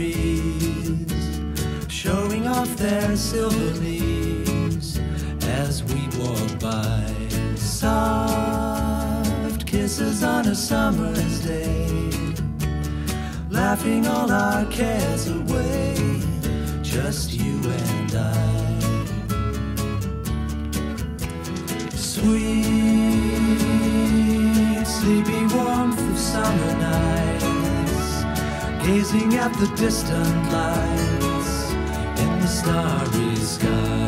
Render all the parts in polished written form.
breeze, showing off their silver leaves as we walk by. Soft kisses on a summer's day, laughing all our cares away, just you and I. Sweet, sleepy warmth of summer nights, gazing at the distant lights in the starry sky.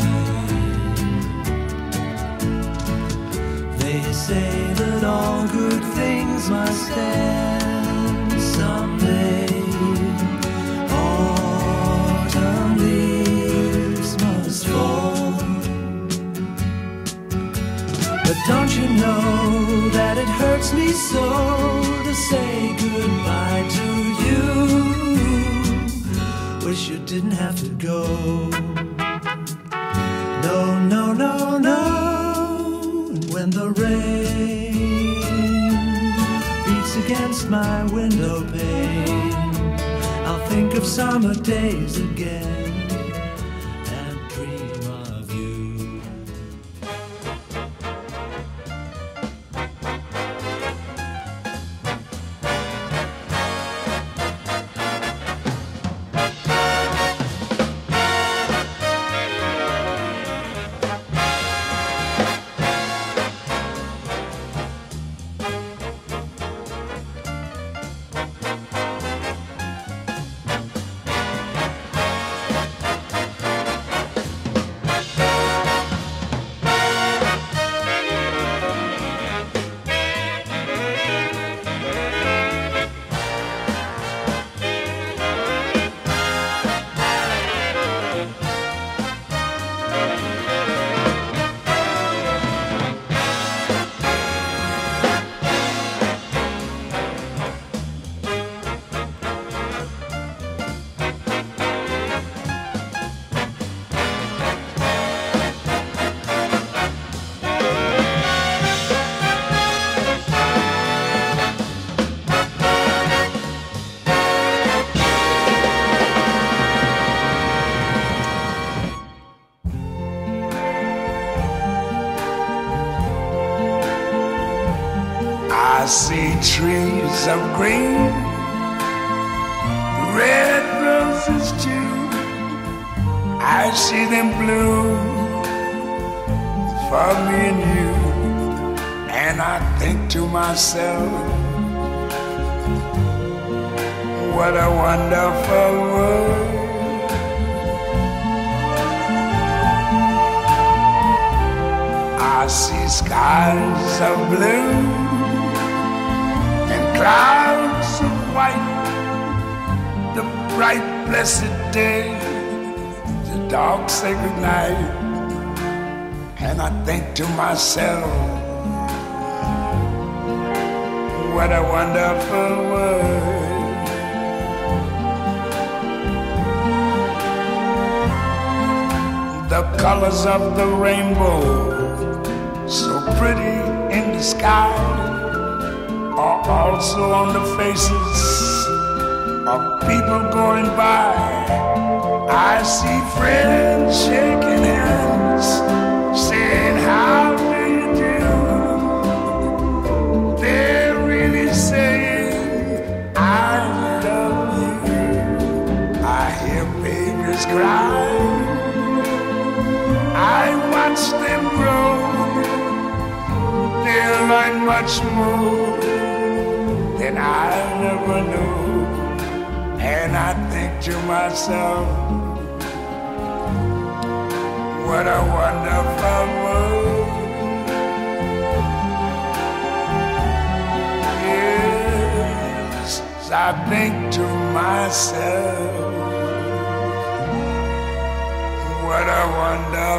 They say that all good things must end someday. Autumn leaves must fall. But don't you know that it hurts me so to say goodbye to you? Wish you didn't have to go. No, no, no, no. And when the rain beats against my window pane, I'll think of summer days again and dream of you. I see trees of green, red roses too. I see them bloom for me and you. And I think to myself, what a wonderful world. I see skies of blue and clouds of white, the bright blessed day, the dark sacred night. And I think to myself, what a wonderful world. The colors of the rainbow, so pretty in the sky, are also on the faces of people going by. I see friends shaking hands, saying, how do you do? They're really saying, I love you. I hear babies cry, I watch them grow. They'll learn much more than I never knew. And I think to myself, what a wonderful world. Yes, I think to myself, what a wonderful